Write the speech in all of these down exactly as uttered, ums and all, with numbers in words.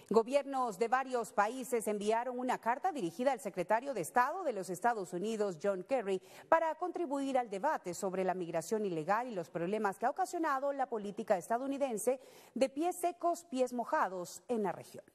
Gobiernos de varios países enviaron una carta dirigida al secretario de Estado de los Estados Unidos, John Kerry, para contribuir al debate sobre la migración ilegal y los problemas que ha ocasionado la política estadounidense de pies secos, pies mojados en la región.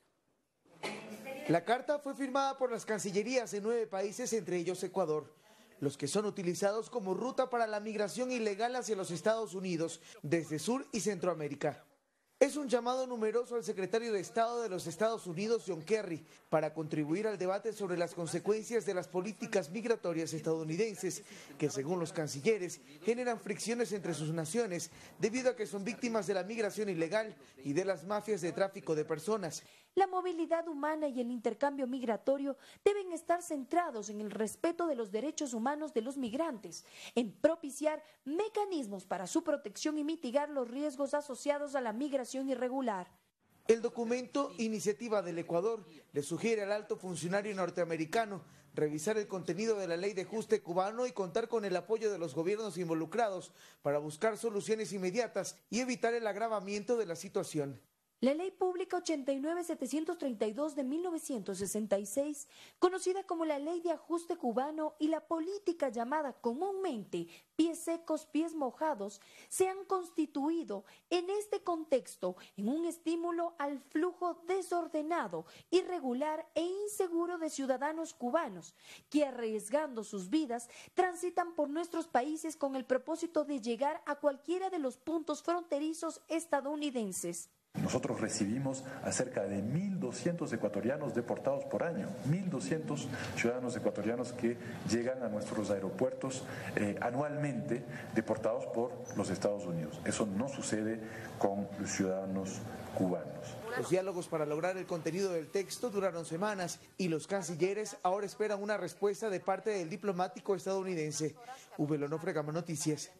La carta fue firmada por las cancillerías de nueve países, entre ellos Ecuador, los que son utilizados como ruta para la migración ilegal hacia los Estados Unidos desde Sur y Centroamérica. Es un llamado numeroso al secretario de Estado de los Estados Unidos, John Kerry, para contribuir al debate sobre las consecuencias de las políticas migratorias estadounidenses, que según los cancilleres generan fricciones entre sus naciones debido a que son víctimas de la migración ilegal y de las mafias de tráfico de personas. La movilidad humana y el intercambio migratorio deben estar centrados en el respeto de los derechos humanos de los migrantes, en propiciar mecanismos para su protección y mitigar los riesgos asociados a la migración irregular. El documento Iniciativa del Ecuador le sugiere al alto funcionario norteamericano revisar el contenido de la ley de ajuste cubano y contar con el apoyo de los gobiernos involucrados para buscar soluciones inmediatas y evitar el agravamiento de la situación. La Ley Pública ochenta y nueve mil setecientos treinta y dos de mil novecientos sesenta y seis, conocida como la Ley de Ajuste Cubano, y la política llamada comúnmente pies secos, pies mojados, se han constituido en este contexto en un estímulo al flujo desordenado, irregular e inseguro de ciudadanos cubanos que, arriesgando sus vidas, transitan por nuestros países con el propósito de llegar a cualquiera de los puntos fronterizos estadounidenses. Nosotros recibimos a cerca de mil doscientos ecuatorianos deportados por año, mil doscientos ciudadanos ecuatorianos que llegan a nuestros aeropuertos eh, anualmente deportados por los Estados Unidos. Eso no sucede con los ciudadanos cubanos. Los diálogos para lograr el contenido del texto duraron semanas y los cancilleres ahora esperan una respuesta de parte del diplomático estadounidense. Ube Lonofre, Gama Noticias.